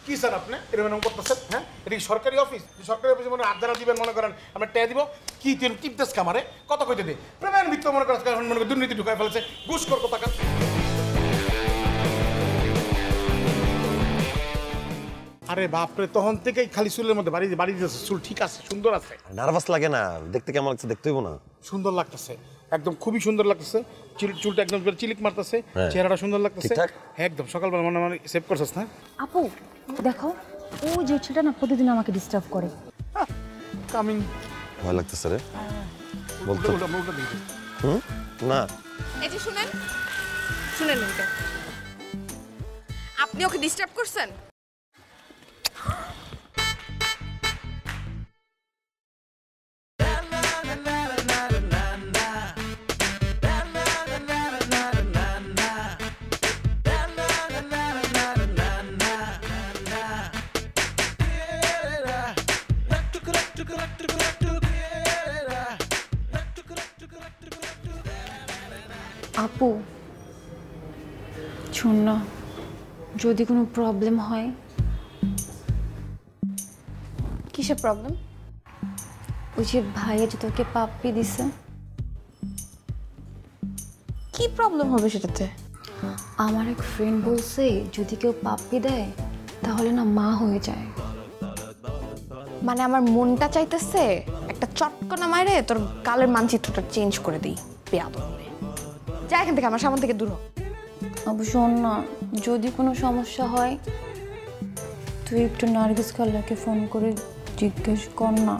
কি স্যার আপনি এরকম করতেছেন? হ্যাঁ, এটা কি সরকারি অফিস? সরকারি অফিসে মনে আড্ডা দিবেন মনে করেন আমরা ট্যা দিব কি টিপতেস কামারে কত কইতে দে প্রেমের ভিত্তি মনে করেন মনে করে দুর্নীতি ঢুকায় ফেলেছে ঘুষ কর টাকা। আরে বাপরে, তখন থেকেই খালি চুলের মধ্যে বাড়ি দিতেছে। চুল ঠিক আছে, সুন্দর আছে। নার্ভাস লাগে না? দেখতে কেমন লাগছে? দেখতে হইব না? সুন্দর লাগতেছে, একদম খুবই সুন্দর লাগতেছে। চুলটা একদম চিলিক মারতেছে, চেহারাটা সুন্দর লাগতেছে একদম। সকালবেলা মনে মনে সেভ করছিস না? আপু দেখো, ও যে ছেলেটা না প্রতিদিন আমাকে ডিস্টার্ব করে। কামিং ভয় লাগতেছে রে বলতে। না এই যে শুনেন এটা, আপনি ওকে ডিস্টার্ব করছেন? আপু শোন না, যদি কোনো প্রবলেম হয়। কিসের প্রবলেম? ওই যে ভাইয়া যে তোকে পাপ্পি দিছে। কি প্রবলেম হবে সেটাতে? আমার এক ফ্রেন্ড বলছে যদি কেউ পাপ্পি দেয় তাহলে না মা হয়ে যায়। মানে আমার মনটা চাইতেছে একটা চটকনা মাইরে তোর কালের মানচিত্রটা চেঞ্জ করে দিই। বেয়াদব হবে, যা এখান থেকে, আমার সামনে থেকে দূর হ। আপু শোন না, যদি কোনো সমস্যা হয় তুই একটু নার্গিস খালাকে ফোন করে জিজ্ঞেস কর না।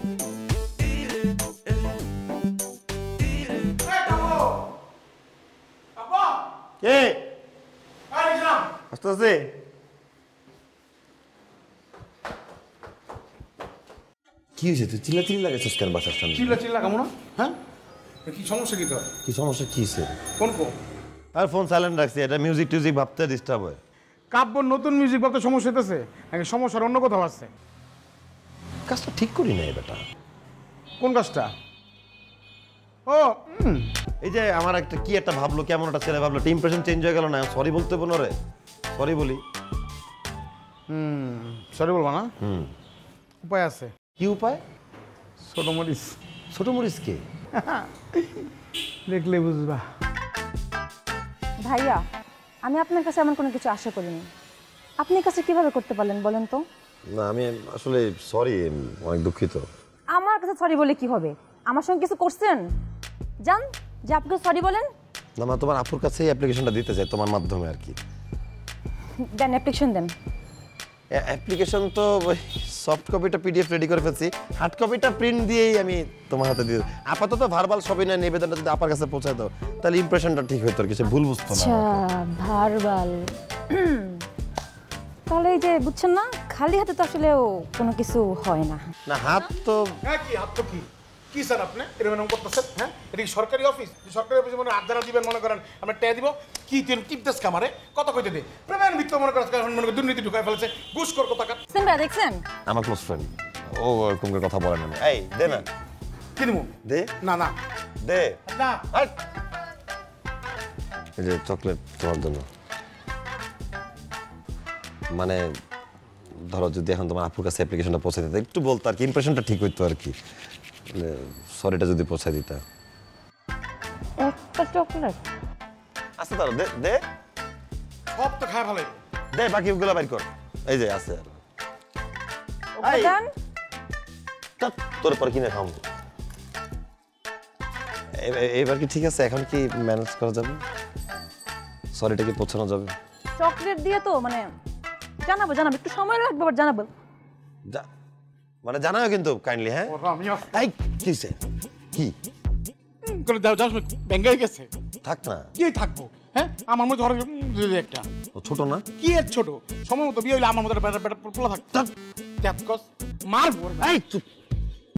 আস্তে আস্তে কি হয়েছে? তুই চিল্লাচিল্লি লাগাইছিস কেন বাসার সামনে? চিল্লাচিল্লি লাগাবো না? হ্যাঁ, কি সমস্যা? কি তোর কি সমস্যা? কি হয়েছে? কোন কো? আর ফোন সাইলেন্ট রাখছি, এটা মিউজিক টিউজিক ভাবতে ডিস্টার্ব হয়। কাব্য নতুন মিউজিক ভাবতে সমস্যা হইতেছে নাকি সমস্যার অন্য কোথাও আছে? কাজটা ঠিক করি না বেটা। কোন কাজটা? ও এই যে আমার একটা কি একটা ভাবলো, কেমন একটা ছেলে ভাবলো, ইমপ্রেশন চেঞ্জ হয়ে গেল না? সরি বলতে বলো রে, সরি বলি। সরি বলবা না? উপায় আছে। কি উপায়? ছোট মরিচ। ছোট মরিচ কে? দেখলে বুঝবা। ভাইয়া, আমি আপনার কাছে এমন কোনো কিছু আশা করিনি। আপনি কাছে কিভাবে করতে পারলেন বলেন তো? না আমি আসলে সরি, অনেক দুঃখিত। আমার কাছে সরি বলে কি হবে? আমার সঙ্গে কিছু করছেন জান যে আপনি সরি বলেন? না মানে তোমার আপুর কাছে অ্যাপ্লিকেশনটা দিতে চাই তোমার মাধ্যমে আর কি। দেন অ্যাপ্লিকেশন দেন। অ্যাপ্লিকেশন তো সফট কপিটা পিডিএফ রেডি করে ফেলছি, হার্ড কপিটা প্রিন্ট দিয়েই আমি তোমার হাতে দিয়ে আপাতত ভার্বাল সবই না, নিবেদনটা যদি আপার কাছে পৌঁছায় দাও তাহলে ইমপ্রেশনটা ঠিক হইতো, আর কিছু ভুল বুঝতো না। আচ্ছা ভার্বাল, তাহলে এই যে বুঝছেন না, খালি হাতে তো আসলেও কোনো কিছু হয় না। না হাত তো কি হাত তো কি স্যার আপনি এরকম করতেছেন? হ্যাঁ, এটা কি সরকারি অফিস? সরকারি অফিসে মনে আড্ডা দিবেন মনে করেন আমরা ট্যা দিব কি টিপতেস কামারে কত কইতে দে প্রেমের ভিত্তি মনে করেন মনে করে দুর্নীতি ঢুকায় ফেলেছে ঘুষ কর টাকা। সিম্বা দেখছেন আমার ক্লোজ ফ্রেন্ড, ও এরকম করে কথা বলে না। এই দে না। কি দিব? দে না না দে না। এই যে চকলেট তোমার জন্য। মানে ধরো যদি এখন তোমার আপুর কাছে অ্যাপ্লিকেশনটা পৌঁছে দিতে একটু বলতো আর কি, ইমপ্রেশনটা ঠিক হইতো আর কি, সরিটা যদি পৌঁছে দিতা। একটা চকলেট আচ্ছা ধরো দে দে, সব তো খায় ভালো দে বাকিগুলো বাইর কর। এই যে আছে তোর পর কিনে খাও। এবার কি ঠিক আছে? এখন কি ম্যানেজ করা যাবে? সরিটা কি পৌঁছানো যাবে? চকলেট দিয়ে তো মানে জানাবো একটু সময় লাগবে, বাট জানাবো। মানে জানাও কিন্তু কাইন্ডলি। হ্যাঁ এই কিসে কি করে দাও যাও ব্যাঙ্গাই গেছে। থাক না কি থাকবো? হ্যাঁ, আমার মধ্যে ধরো একটা ছোট না কি এর ছোট সময় মতো বিয়ে হইলে আমার মতো পোলা থাক মারবো। এই চুপ